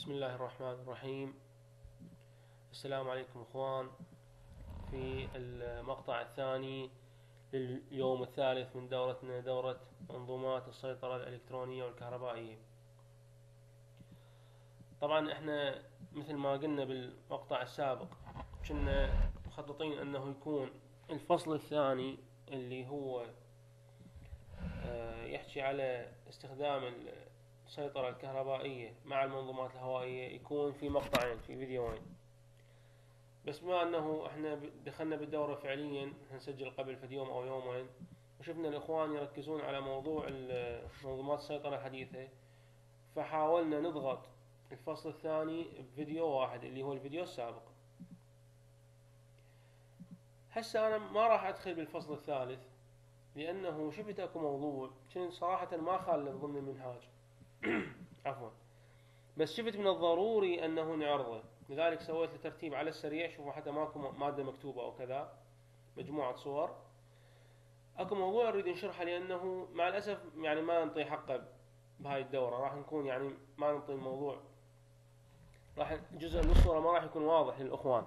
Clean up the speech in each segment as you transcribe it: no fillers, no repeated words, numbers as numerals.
بسم الله الرحمن الرحيم. السلام عليكم اخوان. في المقطع الثاني لليوم الثالث من دورتنا، دورة منظومات السيطرة الإلكترونية والكهربائية. طبعا احنا مثل ما قلنا بالمقطع السابق كنا مخططين انه يكون الفصل الثاني اللي هو يحكي على استخدام السيطرة الكهربائية مع المنظومات الهوائية يكون في مقطعين، في فيديوين. بس بما انه احنا دخلنا بالدورة فعليا، نسجل قبل في يوم او يومين، وشفنا الاخوان يركزون على موضوع منظومات السيطرة الحديثة، فحاولنا نضغط الفصل الثاني بفيديو واحد اللي هو الفيديو السابق. هسه انا ما راح ادخل بالفصل الثالث لانه شفت اكو موضوع كنت صراحة ما خالف ضمن المنهاج عفوا، بس شفت من الضروري انه نعرضه، لذلك سويت الترتيب على السريع. شوفوا حتى ماكو مادة مكتوبة او كذا، مجموعة صور. اكو موضوع نريد نشرحه لانه مع الاسف يعني ما نعطي حقه بهاي الدورة، راح نكون يعني ما نعطي الموضوع، راح جزء من الصورة ما راح يكون واضح للاخوان.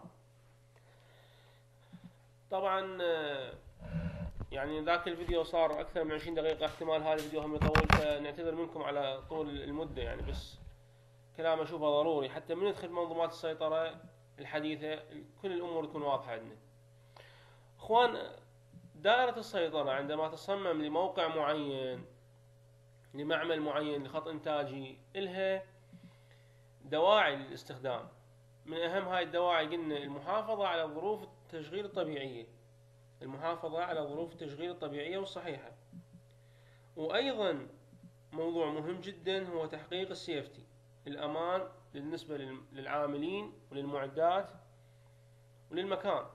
طبعا يعني ذاك الفيديو صار اكثر من 20 دقيقة، احتمال هذا الفيديو هم يطول، فنعتذر منكم على طول المدة يعني، بس كلام اشوفه ضروري حتى من ندخل منظومات السيطرة الحديثة كل الامور تكون واضحة عندنا. اخوان، دائرة السيطرة عندما تصمم لموقع معين، لمعمل معين، لخط انتاجي، الها دواعي للاستخدام. من اهم هاي الدواعي قلنا المحافظة على ظروف التشغيل الطبيعية، المحافظة على ظروف التشغيل الطبيعية والصحيحة. وايضا موضوع مهم جدا هو تحقيق السيفتي، الأمان بالنسبة للعاملين وللمعدات وللمكان.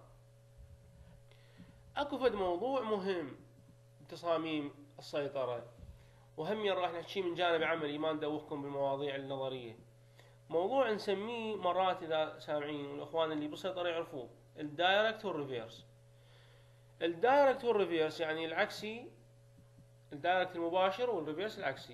اكو فد موضوع مهم بتصاميم السيطرة، وهم راح نحكي من جانب عملي، ما ندوخكم بالمواضيع النظرية. موضوع نسميه مرات اذا سامعين والاخوان اللي بالسيطرة يعرفوه، الدايركت والريفيرس. الدايركت والريفيرس يعني العكسي، الدايركت المباشر والريفيرس العكسي.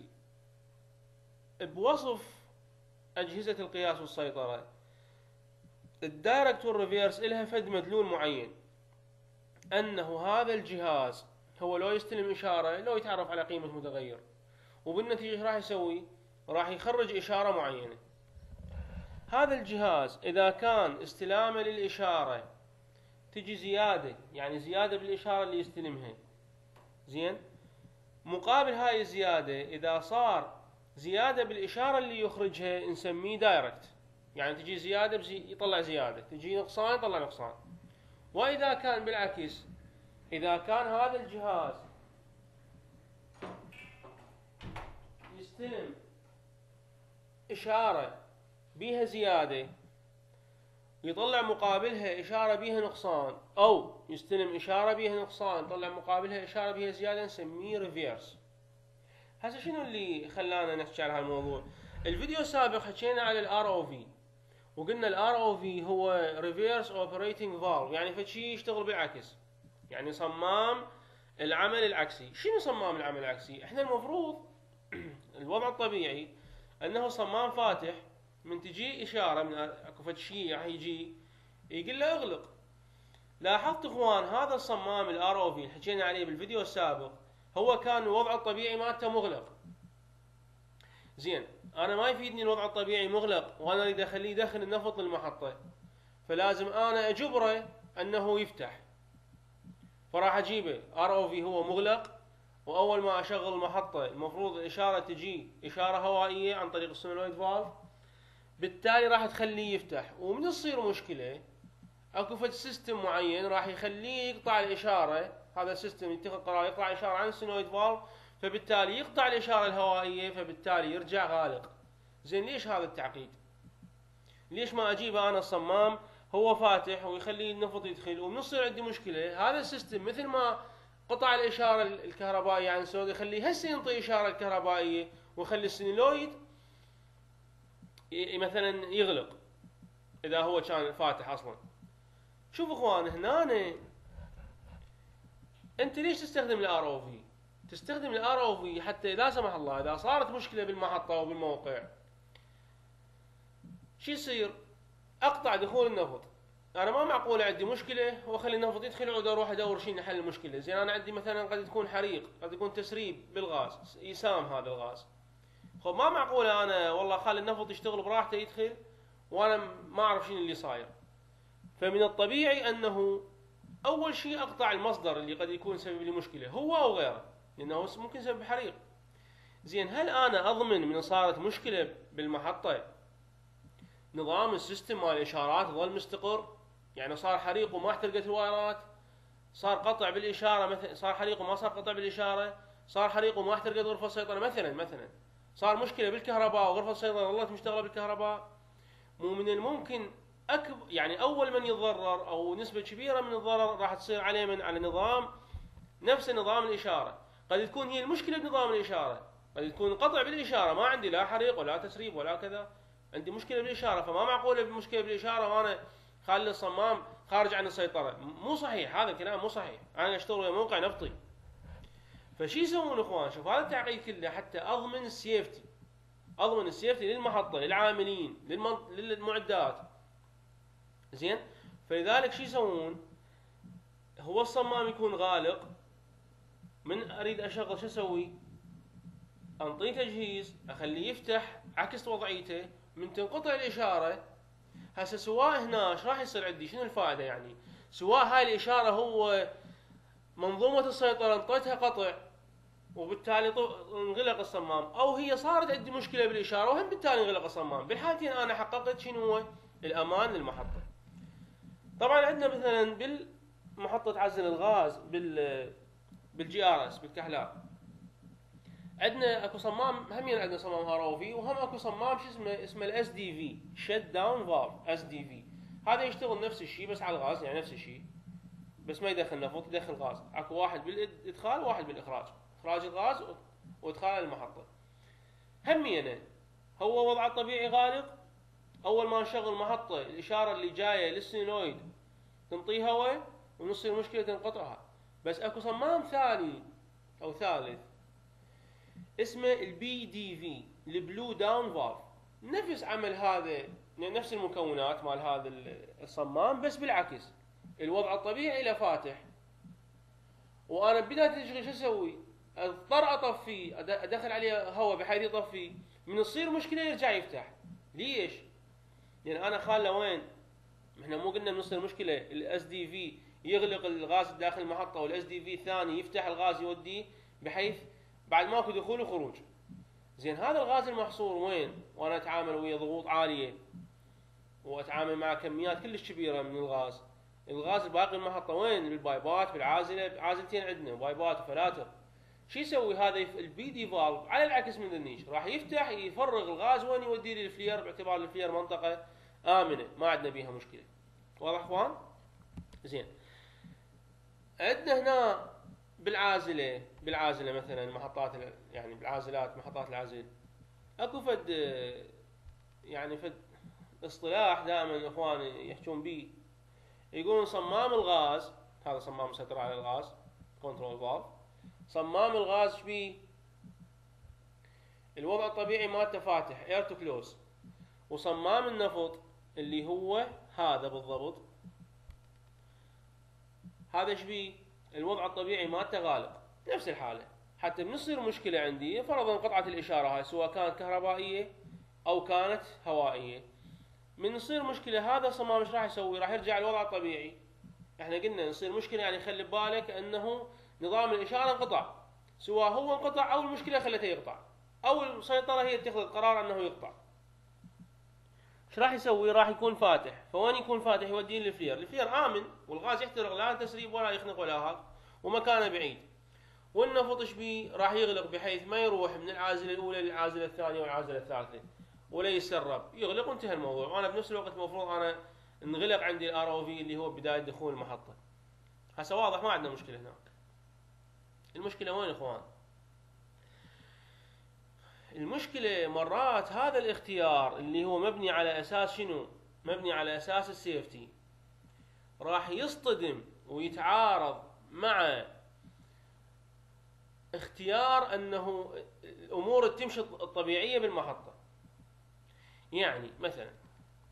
بوصف أجهزة القياس والسيطرة، الدايركت والريفيرس إلها فد مدلول معين، أنه هذا الجهاز هو لو يستلم إشارة لو يتعرف على قيمة متغير، وبالنتيجة راح يسوي، راح يخرج إشارة معينة. هذا الجهاز إذا كان استلامه للإشارة تجي زيادة، يعني زيادة بالإشارة اللي يستلمها، زين، مقابل هاي الزيادة إذا صار زيادة بالإشارة اللي يخرجها نسميه دايركت، يعني تجي زيادة يطلع زيادة، تجي نقصان يطلع نقصان. وإذا كان بالعكس، إذا كان هذا الجهاز يستلم إشارة بيها زيادة يطلع مقابلها إشارة بيها نقصان، أو يستلم إشارة بيها نقصان يطلع مقابلها إشارة بيها زيادة، نسميه ريفيرس. هسه شنو اللي خلانا نحكي على هالموضوع؟ الفيديو السابق حكينا على الار او في، وقلنا الار او في هو ريفيرس اوبريتنج فالف، يعني فشي يشتغل بالعكس، يعني صمام العمل العكسي. شنو صمام العمل العكسي؟ احنا المفروض الوضع الطبيعي انه صمام فاتح، من تجي اشاره من اكو فشي راح يجي يقول له اغلق. لاحظت اخوان هذا الصمام الار او في اللي حكينا عليه بالفيديو السابق هو كان الوضع الطبيعي مالته مغلق. زين، انا ما يفيدني الوضع الطبيعي مغلق وانا اريد اخليه يدخل النفط للمحطة، فلازم انا اجبره انه يفتح. فراح اجيبه ار او في هو مغلق، واول ما اشغل المحطة المفروض الاشارة تجي اشارة هوائية عن طريق السولنويد فالف، بالتالي راح تخليه يفتح. ومن تصير مشكلة اكو فد سيستم معين راح يخليه يقطع الاشارة، هذا السيستم يتخذ قرار يقطع الاشارة عن السولنويد فالف، فبالتالي يقطع الاشارة الهوائية، فبالتالي يرجع غالق. زين، ليش هذا التعقيد؟ ليش ما اجيب انا الصمام هو فاتح ويخلي النفط يدخل؟ وبنصير عندي مشكلة، هذا السيستم مثل ما قطع الاشارة الكهربائية عن السود يخليه هسه ينطي اشارة الكهربائية ويخلي السينولويد مثلا يغلق اذا هو كان فاتح اصلا. شوف اخوان، هنا انت ليش تستخدم الار او في؟ تستخدم الار او في حتى لا سمح الله اذا صارت مشكلة بالمحطة او بالموقع شو يصير؟ اقطع دخول النفط. انا ما معقول عندي مشكله واخلي النفط يدخل وأعود اروح ادور شيء نحل المشكله. زين انا عندي مثلا قد تكون حريق، قد يكون تسريب بالغاز، يسام هذا الغاز. خب ما معقول انا والله خلي النفط يشتغل براحته يدخل وانا ما اعرف شنو اللي صاير. فمن الطبيعي انه اول شيء اقطع المصدر اللي قد يكون سبب لي مشكله، هو او غيره، لانه ممكن سبب حريق. زين هل انا اضمن من صارت مشكله بالمحطه نظام السيستم مال الاشارات ظل مستقر؟ يعني صار حريق وما احترقت الوايرات، صار قطع بالاشاره، مثلا صار حريق وما صار قطع بالاشاره، صار حريق وما احترقت غرفه السيطره مثلا صار مشكله بالكهرباء وغرفه السيطره ظلت مشتغله بالكهرباء. مو من الممكن يعني اول من يتضرر او نسبه كبيره من الضرر راح تصير عليه من على نظام نفس نظام الاشاره. قد تكون هي المشكله بنظام الاشاره، قد تكون قطع بالاشاره، ما عندي لا حريق ولا تسريب ولا كذا، عندي مشكله بالاشاره. فما معقوله بمشكله بالاشاره وانا خالي الصمام خارج عن السيطره. مو صحيح، هذا الكلام مو صحيح. انا اشتغل ويا موقع نفطي. فشي يسوون اخوان؟ شوف هذا التعقيد كله حتى اضمن السيفتي، اضمن السيفتي للمحطه، للعاملين، للمعدات. زين، فلذلك شو يسوون؟ هو الصمام يكون غالق، من اريد اشغل شو اسوي؟ انطيه تجهيز، اخليه يفتح عكس وضعيته، من تنقطع الاشاره. هسه سواء هنا ايش راح يصير عندي؟ شنو الفائده يعني؟ سواء هاي الاشاره هو منظومه السيطره انطيتها قطع وبالتالي انغلق الصمام، او هي صارت عندي مشكله بالاشاره وهم بالتالي انغلق الصمام، بالحالتين انا حققت شنو هو الامان للمحطه. طبعا عندنا مثلا بالمحطه عزل الغاز بالجي ار اس بالكحلاء، عندنا اكو صمام، هم عندنا صمام ار او في، وهم اكو صمام شو اسمه الاس دي في، شت داون فالف اس دي في. هذا يشتغل نفس الشيء بس على الغاز، يعني نفس الشيء بس ما يدخل نفط، يدخل غاز. اكو واحد بالادخال وواحد بالاخراج، اخراج الغاز وادخال المحطه. همينه هو وضعه الطبيعي غالق، اول ما نشغل المحطه الاشاره اللي جايه للسينويد تنطيه هواء ونصير مشكله تنقطعها. بس اكو صمام ثاني او ثالث اسمه البي دي في، البلو داون فالف، نفس عمل هذا، نفس المكونات مال هذا الصمام بس بالعكس. الوضع الطبيعي له فاتح، وانا بدايه التشغيل شو اسوي؟ اضطر اطفيه، ادخل عليه هواء بحيث يطفيه، من تصير مشكله يرجع يفتح. ليش؟ لان انا خاله وين؟ احنا مو قلنا من تصير مشكله الاس دي في يغلق الغاز داخل المحطه، والاس دي في الثاني يفتح الغاز يوديه بحيث بعد ماكو دخول وخروج. زين هذا الغاز المحصور وين وانا اتعامل ويا ضغوط عاليه واتعامل مع كميات كلش كبيره من الغاز؟ الغاز باقي المحطه وين؟ بالبايبات، بالعازله، عازلتين عندنا بايبات وفلاتر. شو يسوي هذا البي دي فالف؟ على العكس من النيش، راح يفتح يفرغ الغاز وين؟ يوديه للفلير، باعتبار الفلير منطقه امنه ما عندنا بيها مشكله. واضح اخوان؟ زين، عندنا هنا بالعازله مثلا محطات، يعني بالعازلات محطات العزل اكو فد يعني فد اصطلاح دائما الاخوان يحكون به، يقولون صمام الغاز، هذا صمام مسيطر على الغاز كنترول فالف، صمام الغاز بيه الوضع الطبيعي مالته فاتح اير تو كلوز، وصمام النفط اللي هو هذا بالضبط، هذا ايش بيه؟ الوضع الطبيعي مالته غالق. نفس الحاله، حتى من تصير مشكله عندي، فرضا قطعه الاشاره هاي سواء كانت كهربائيه او كانت هوائيه، من تصير مشكله هذا الصمام ايش راح يسوي؟ راح يرجع الوضع الطبيعي. احنا قلنا نصير مشكله يعني خلي ببالك انه نظام الاشاره انقطع، سواء هو انقطع او المشكله خلته يقطع، او السيطره هي تاخذ القرار انه يقطع. ايش راح يسوي؟ راح يكون فاتح. فوين يكون فاتح؟ يوديه للفلير. الفلير امن والغاز يحترق، لا تسريب ولا يخنق ولا هذا، ومكانه بعيد. والنفط ايش بيه؟ راح يغلق بحيث ما يروح من العازله الاولى للعازله الثانيه والعازله الثالثه ولا يسرب، يغلق وانتهى الموضوع. وانا بنفس الوقت المفروض انا انغلق عندي الار او في اللي هو بدايه دخول المحطه. هسه واضح ما عندنا مشكله هناك. المشكله وين اخوان؟ المشكله مرات هذا الاختيار اللي هو مبني على اساس شنو؟ مبني على اساس السيفتي، راح يصطدم ويتعارض مع اختيار انه الامور تمشي الطبيعيه بالمحطه. يعني مثلا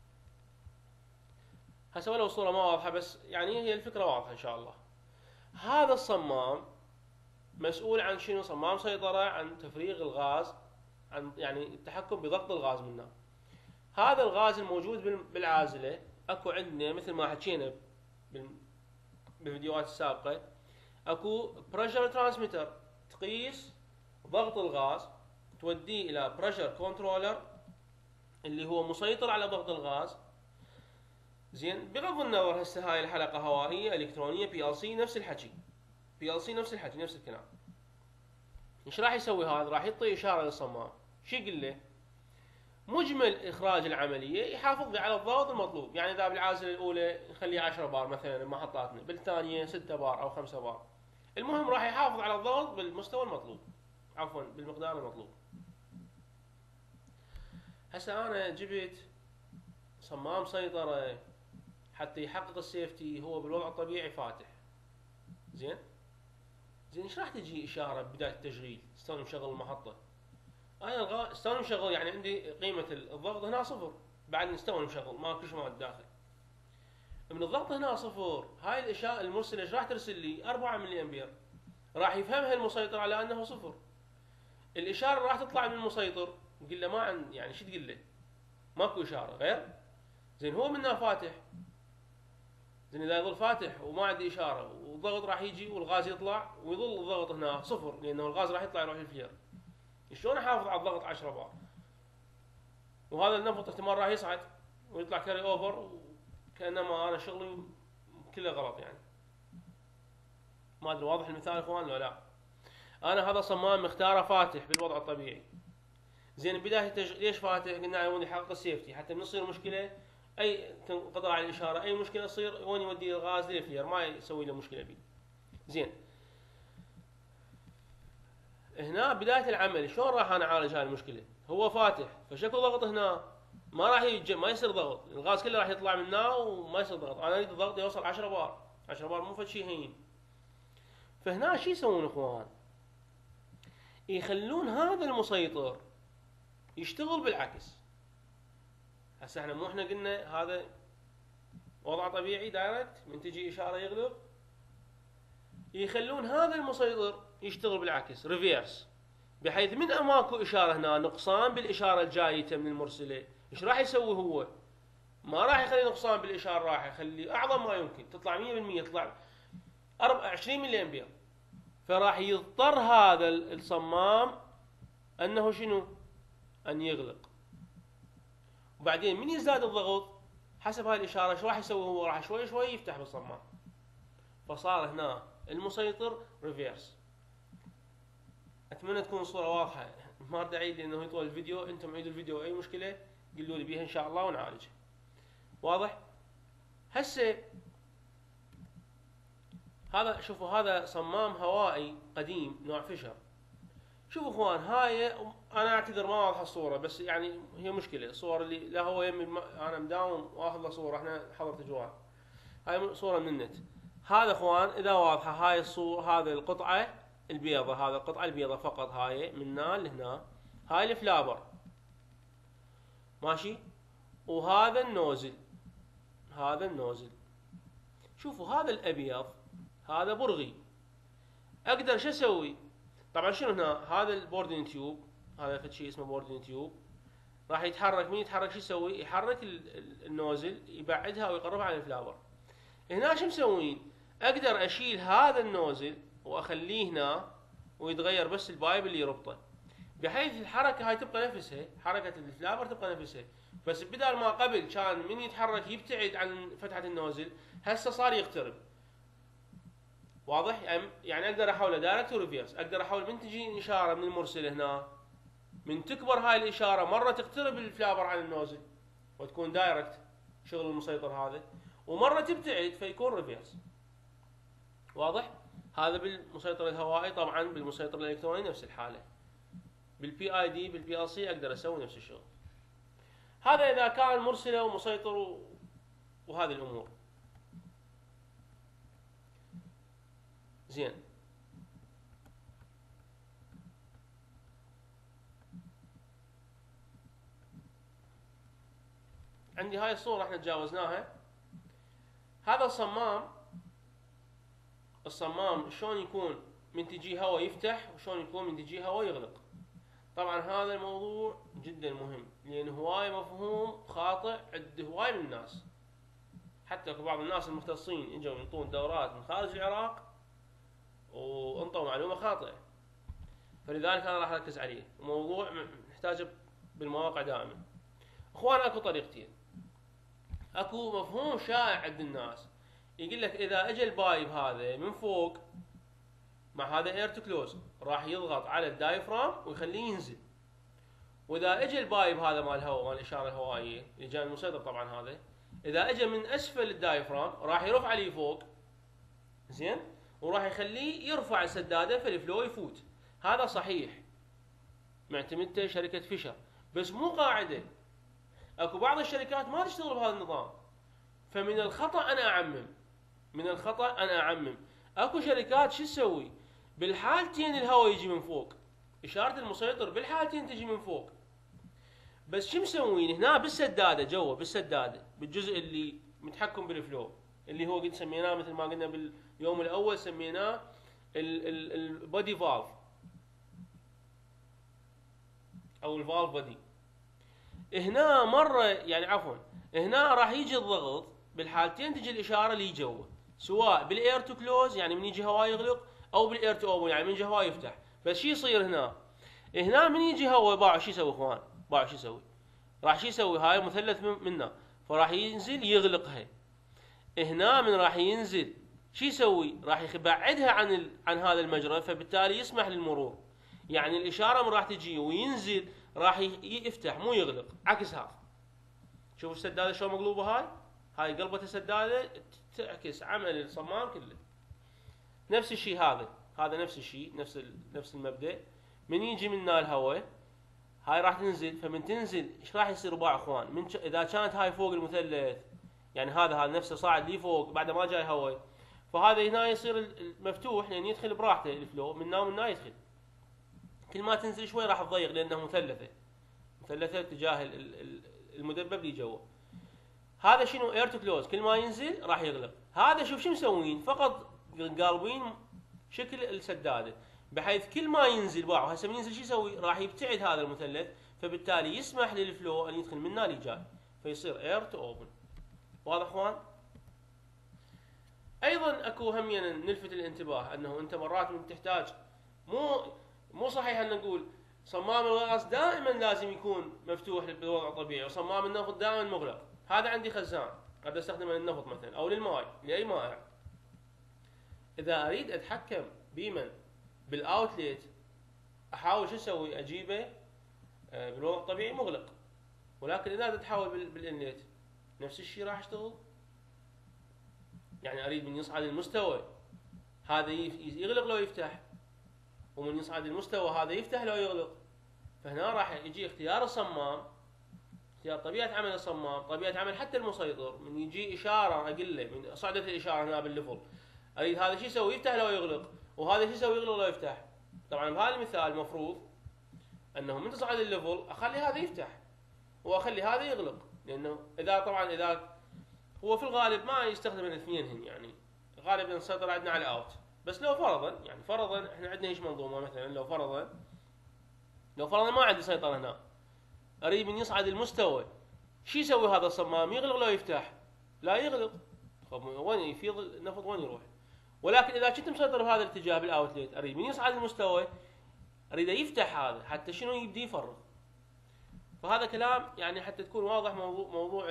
هسه ولو الصورة ما واضحة بس يعني هي الفكرة واضحة ان شاء الله. هذا الصمام مسؤول عن شنو؟ صمام سيطرة عن تفريغ الغاز، عن يعني التحكم بضغط الغاز منه. هذا الغاز الموجود بالعازلة اكو عندنا مثل ما حكينا بالفيديوهات السابقة، اكو بريشر ترانسميتر تقيس ضغط الغاز، توديه الى بريشر كنترولر اللي هو مسيطر على ضغط الغاز. زين، بغض النظر هسه هاي الحلقة هوائية الكترونية بي ال سي نفس الحكي، بي ال سي نفس الحكي نفس الكلام. ايش راح يسوي هذا؟ راح يعطي اشارة للصمام، شو يقول له؟ مجمل اخراج العملية يحافظ على الضغط المطلوب، يعني اذا بالعازلة الاولى نخليه 10 بار مثلا محطاتنا، بالثانية 6 بار او 5 بار، المهم راح يحافظ على الضغط بالمستوى المطلوب، عفوا بالمقدار المطلوب. هسه انا جبت صمام سيطرة حتى يحقق السيفتي، هو بالوضع الطبيعي فاتح. زين ايش راح تجي اشاره بدايه التشغيل؟ استنى مشغل المحطه، انا استنى مشغل، يعني عندي قيمه الضغط هنا صفر، بعد نستوى مشغل ماكو شيء مواد داخل، من الضغط هنا صفر. هاي الاشاره المرسله ايش راح ترسل لي؟ 4 ملي امبير، راح يفهمها المسيطر على انه صفر. الاشاره راح تطلع من المسيطر، قل له ما عند، يعني شو تقول له؟ ماكو اشاره غير. زين هو منها فاتح، زين اذا يظل فاتح وما عندي اشاره والضغط راح يجي والغاز يطلع ويظل الضغط هنا صفر، لانه الغاز راح يطلع يروح الفلير، شلون احافظ على الضغط 10 بار؟ وهذا النفط احتمال راح يصعد ويطلع كاري اوفر، كانما انا شغلي كله غلط يعني. ما ادري واضح المثال اخوان لو لا؟ انا هذا صمام مختاره فاتح بالوضع الطبيعي. زين بدايه ليش فاتح؟ قلنا وين يحقق السيفتي، حتى من تصير مشكله اي تنقطع الاشاره، اي مشكله تصير وين يودي الغاز للفلير، ما يسوي له مشكله بيه. زين هنا بدايه العمل شلون راح انا اعالج هاي المشكله؟ هو فاتح فشكو ضغط هنا ما راح يجي، ما يصير ضغط، الغاز كله راح يطلع من هنا وما يصير ضغط. انا اريد الضغط يوصل 10 بار، 10 بار مو فد شيء هين. فهنا شو يسوون اخوان؟ يخلون هذا المسيطر يشتغل بالعكس. هسه احنا مو احنا قلنا هذا وضع طبيعي دايركت، من تجي اشاره يغلق، يخلون هذا المسيطر يشتغل بالعكس ريفيرس، بحيث من اماكو اشاره هنا نقصان بالاشاره الجايته من المرسله، ايش راح يسوي هو؟ ما راح يخلي نقصان بالاشاره، راح يخلي اعظم ما يمكن، تطلع 100%، تطلع 20 ملي امبير. فراح يضطر هذا الصمام انه شنو؟ ان يغلق. وبعدين من يزداد الضغط حسب هاي الاشاره ايش راح يسوي هو؟ راح شوي شوي يفتح بالصمام، فصار هنا المسيطر ريفيرس. اتمنى تكون الصوره واضحه، ما اريد اعيد لانه يطول الفيديو، انتم عيدوا الفيديو اي مشكله قولوا لي بيها ان شاء الله ونعالجها. واضح؟ هسه هذا شوفوا هذا صمام هوائي قديم نوع فيشر. شوفوا اخوان هاي انا اعتذر ما واضحه الصوره، بس يعني هي مشكله الصور اللي لا هو يمي انا مداوم واخذ له صوره، احنا حضرت اجواء. هاي صوره من النت. هذا اخوان اذا واضحه هاي الصوره، هذه القطعه البيضة، هذا القطعة البيضة فقط، هاي من هنا لهنا، هاي الفلابر ماشي، وهذا النوزل، هذا النوزل. شوفوا هذا الابيض هذا برغي، اقدر شو اسوي؟ طبعا شنو هنا؟ هذا البوردين تيوب، هذا فد شيء اسمه بوردين تيوب، راح يتحرك، من يتحرك شو يسوي؟ يحرك النوزل يبعدها ويقربها عن الفلابر. هنا شو مسوين؟ اقدر اشيل هذا النوزل واخليه هنا ويتغير بس البايب اللي يربطه، بحيث الحركه هاي تبقى نفسها، حركه الفلابر تبقى نفسها، بس بدل ما قبل كان من يتحرك يبتعد عن فتحه النوزل، هسه صار يقترب. واضح؟ يعني اقدر احوله دايركت وريفيرس، اقدر احول من تجي اشاره من المرسل هنا، من تكبر هاي الاشاره مره تقترب الفلابر عن النوزل وتكون دايركت شغل المسيطر هذا، ومره تبتعد فيكون ريفيرس. واضح؟ هذا بالمسيطر الهوائي. طبعا بالمسيطر الالكتروني نفس الحاله، بالبي اي دي بالبي ال سي اقدر اسوي نفس الشغل. هذا اذا كان مرسله ومسيطر وهذه الامور. زين عندي هاي الصورة احنا تجاوزناها، هذا الصمام شلون يكون من تجي هواء يفتح وشلون يكون من تجي هواء يغلق. طبعا هذا الموضوع جدا مهم، لان هواي مفهوم خاطئ عند هواي من الناس. حتى بعض الناس المختصين اجوا ينطون دورات من خارج العراق وانطوا معلومه خاطئه، فلذلك انا راح اركز عليه. الموضوع نحتاجه بالمواقع دائما. اخوان اكو طريقتين. اكو مفهوم شائع عند الناس يقول لك اذا اجى البايب هذا من فوق مع هذا اير تو كلوز راح يضغط على الدايفرام ويخليه ينزل، واذا اجى البايب هذا مال الهواء مال الاشاره الهوائيه اللي جاي المسيطر طبعا هذا، اذا اجى من اسفل الدايفرام راح يرفع عليه فوق، زين، وراح يخليه يرفع السداده فالفلو يفوت. هذا صحيح، معتمدته شركه فيشر، بس مو قاعده. اكو بعض الشركات ما تشتغل بهذا النظام، فمن الخطا انا اعمم. اكو شركات شو تسوي؟ بالحالتين الهواء يجي من فوق، اشاره المسيطر بالحالتين تجي من فوق، بس شو مسوين هنا بالسداده، جوا بالسداده بالجزء اللي متحكم بالفلو، اللي هو قد سميناه مثل ما قلنا باليوم الاول سميناه البودي فالف او الفالف بودي. هنا مره يعني عفوا هنا راح يجي الضغط بالحالتين، تجي الاشاره اللي جوا، سواء بالاير تو كلوز يعني من يجي هواء يغلق، او بالاير تو اوبن يعني من يجي هواء يفتح. بس شو يصير هنا من يجي هواء باعوا شو يسوي اخوان؟ باعوا شو يسوي؟ راح شو يسوي؟ هاي مثلث منا، فراح ينزل يغلقها. هنا من راح ينزل شو يسوي؟ راح يبعدها عن هذا المجرى، فبالتالي يسمح للمرور. يعني الاشاره من راح تجي وينزل راح يفتح مو يغلق، عكس هذا. شوفوا السداده شلون مقلوبه، هاي قلبة السداده تعكس عمل الصمام كله. نفس الشيء هذا نفس الشيء، نفس المبدأ. من يجي منا الهواء هاي راح تنزل، فمن تنزل ايش راح يصير باع اخوان؟ اذا كانت هاي فوق المثلث، يعني هذا نفسه صاعد لي فوق بعد ما جاي هواء، فهذا هنا يصير المفتوح لان يدخل براحته الفلو من هنا يدخل. كل ما تنزل شوي راح تضيق لانه مثلثه تجاه المدبب اللي جوا. هذا شنو؟ اير تو كلوز، كل ما ينزل راح يغلق. هذا شوف شو مسوين؟ فقط قالبين شكل السداده بحيث كل ما ينزل باعه. هسه من ينزل شو يسوي؟ راح يبتعد هذا المثلث، فبالتالي يسمح للفلو ان يدخل من هنا لجاي، فيصير اير تو اوبن. واضح اخوان؟ ايضا اكو همينا نلفت الانتباه انه انت مرات من تحتاج، مو صحيح ان نقول صمام الغاز دائما لازم يكون مفتوح بالوضع الطبيعي وصمام النفط دائما مغلق. هذا عندي خزان قد استخدمه للنفط مثلا او للماء، لاي مائع. اذا اريد اتحكم بيمن بالاوتليت احاول شو اسوي؟ اجيبه بالوضع الطبيعي مغلق، ولكن اذا تحول بالانليت نفس الشيء راح اشتغل. يعني اريد من يصعد المستوى هذا يغلق لو يفتح، ومن يصعد المستوى هذا يفتح لو يغلق. فهنا راح يجي اختيار الصمام، اختيار طبيعه عمل الصمام، طبيعه عمل حتى المسيطر. من يجي اشاره اقول له من صعدت الاشاره هنا بالليفل، اريد هذا شو يسوي؟ يفتح لو يغلق، وهذا شو يسوي؟ يغلق لو يفتح. طبعا بهذا المثال المفروض انه من تصعد الليفل اخلي هذا يفتح واخلي هذا يغلق، لانه اذا هو في الغالب ما يستخدم الاثنين يعني غالبا نسيطر عندنا على اوت. بس لو فرضا احنا عندنا ايش منظومه مثلا، لو فرضا ما عندي سيطره هنا، اريد من يصعد المستوى شو يسوي هذا الصمام؟ يغلق لو يفتح؟ لا يغلق. طب وين يفيض النفط وين يروح؟ ولكن اذا كنت مسيطر بهذا الاتجاه بالاوتليت، اريد من يصعد المستوى اريد يفتح هذا حتى شنو يبدي يفرغ. فهذا كلام يعني حتى تكون واضح موضوع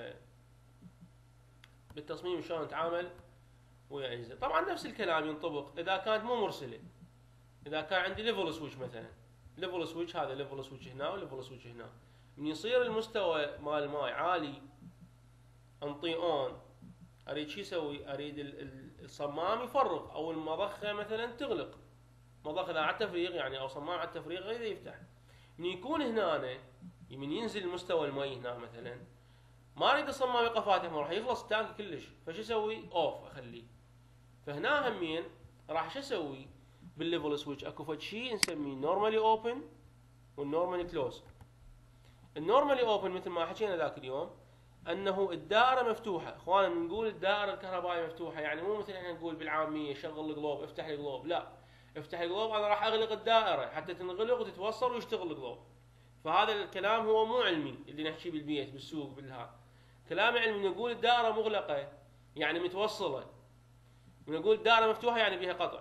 بالتصميم شلون نتعامل ويا اجهزه. طبعا نفس الكلام ينطبق اذا كانت مو مرسله. اذا كان عندي ليفل سويتش مثلا، ليفل سويتش هذا ليفل سويتش هنا وليفل سويتش هنا، من يصير المستوى مال الماء عالي انطي اون، اريد شو يسوي؟ اريد الصمام يفرغ او المضخه مثلا تغلق. مضخه اذا على التفريغ يعني او صمام على التفريغ اريد يفتح. من يكون هنا من ينزل مستوى المي هنا مثلا، ما اريد الصمام يبقى فاتح، راح يخلص التانك كلش، فشو اسوي؟ اوف اخليه. فهنا همين راح شو اسوي؟ بالليفل سويتش اكو فد شيء نسميه نورمالي اوبن والنورمالي كلوز. النورمالي اوبن مثل ما حكينا ذاك اليوم انه الدائره مفتوحه. اخوانا نقول الدائره الكهربائيه مفتوحه، يعني مو مثل احنا نقول بالعاميه شغل الجلوب افتح الجلوب، لا، افتح الجلوب انا راح اغلق الدائره حتى تنغلق وتتوصل ويشتغل الجلوب. فهذا الكلام هو مو علمي اللي نحكيه بالبيت بالسوق بالهذا، كلام علمي. نقول الدائره مغلقه يعني متوصله، ونقول الدائره مفتوحه يعني بها قطع.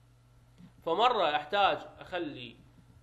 فمره احتاج اخلي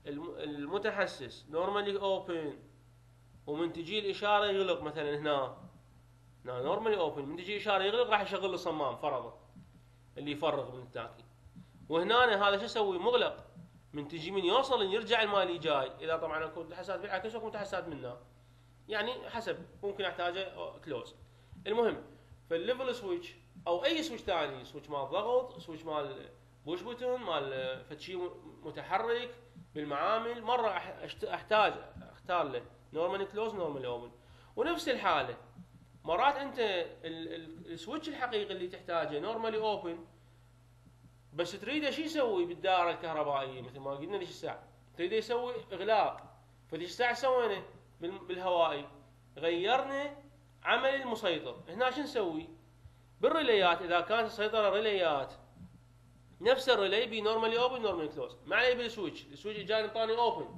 المتحسس نورمالي اوبن، ومن تجي الاشاره يغلق مثلا هنا نورمالي اوبن، من تجي اشاره يغلق راح يشغل الصمام فرضا اللي يفرغ من التاكي. وهنا هذا شو اسوي؟ مغلق، من تجي من يوصل يرجع المالي جاي، اذا طبعا اكو متحسات بالعكس واكو متحسات منها، يعني حسب ممكن احتاجه كلوز. المهم فالليفل سويتش او اي سويتش ثاني، سويتش مال ضغط، سويتش مال بوش بوتون، مال فشي متحرك بالمعامل، مره احتاج اختار له نورمال كلوز نورمال اوبن. ونفس الحاله مرات انت السويتش الحقيقي اللي تحتاجه نورمالي اوبن، بس تريده شو يسوي بالدائره الكهربائيه مثل ما قلنا ليش الساعه تريده يسوي اغلاق. فليش الساعه سوينا بالهوائي؟ غيرنا عمل المسيطر. هنا شو نسوي؟ بالريليات اذا كانت السيطره ريليات نفس الريلي بي نورمالي اوبن نورمالي كلوز، ما عليه بالسويتش. السويتش جاني انطاني اوبن،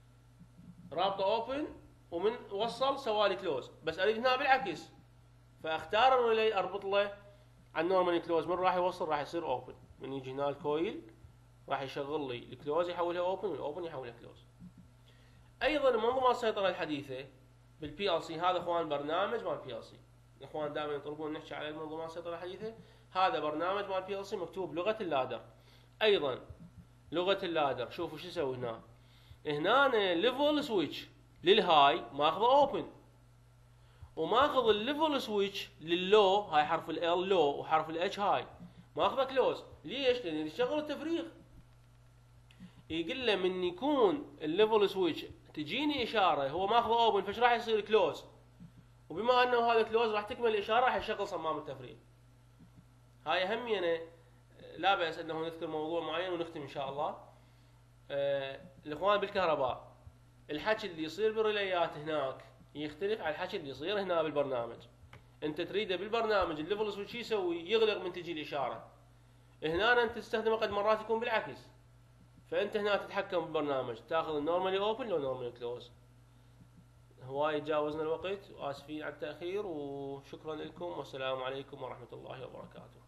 رابطه اوبن، ومن وصل سوالي كلوز، بس اريد هنا بالعكس، فاختار الريلي اربط له على النورمالي كلوز، من راح يوصل راح يصير اوبن، من يجي هنا الكويل راح يشغل لي الكلوز يحولها اوبن، والاوبن يحولها كلوز. ايضا المنظومه السيطره الحديثه بالبي ال سي، هذا اخوان برنامج مال بي ال سي. الاخوان دائما يطلبون نحكي على المنظومات السيطره الحديثه، هذا برنامج مال بي ال سي مكتوب لغه اللادر. ايضا لغه اللادر شوفوا شو يسوي هنا. هنا ليفل سويتش للهاي ماخذه اوبن، وماخذ الليفل سويتش لللو، هاي حرف ال لو وحرف الاتش هاي ماخذه كلوز. ليش؟ لان يشغل التفريغ. يقول له من يكون الليفل سويتش تجيني اشاره هو ماخذه اوبن، فايش راح يصير؟ كلوز. وبما انه هذا كلوز راح تكمل الاشاره راح يشغل صمام التفريغ. هاي اهميه، لا باس انه نذكر موضوع معين ونختم ان شاء الله. الاخوان بالكهرباء الحكي اللي يصير بالريليات هناك يختلف عن الحكي اللي يصير هنا بالبرنامج. انت تريده بالبرنامج الليفل سويتش يسوي؟ يغلق من تجي الاشاره. هنا انت تستخدمه قد مرات يكون بالعكس، فانت هنا تتحكم بالبرنامج تاخذ النورمالي اوبن لو نورمالي كلوز. هواي تجاوزنا الوقت واسفين على التاخير، وشكرا لكم والسلام عليكم ورحمه الله وبركاته.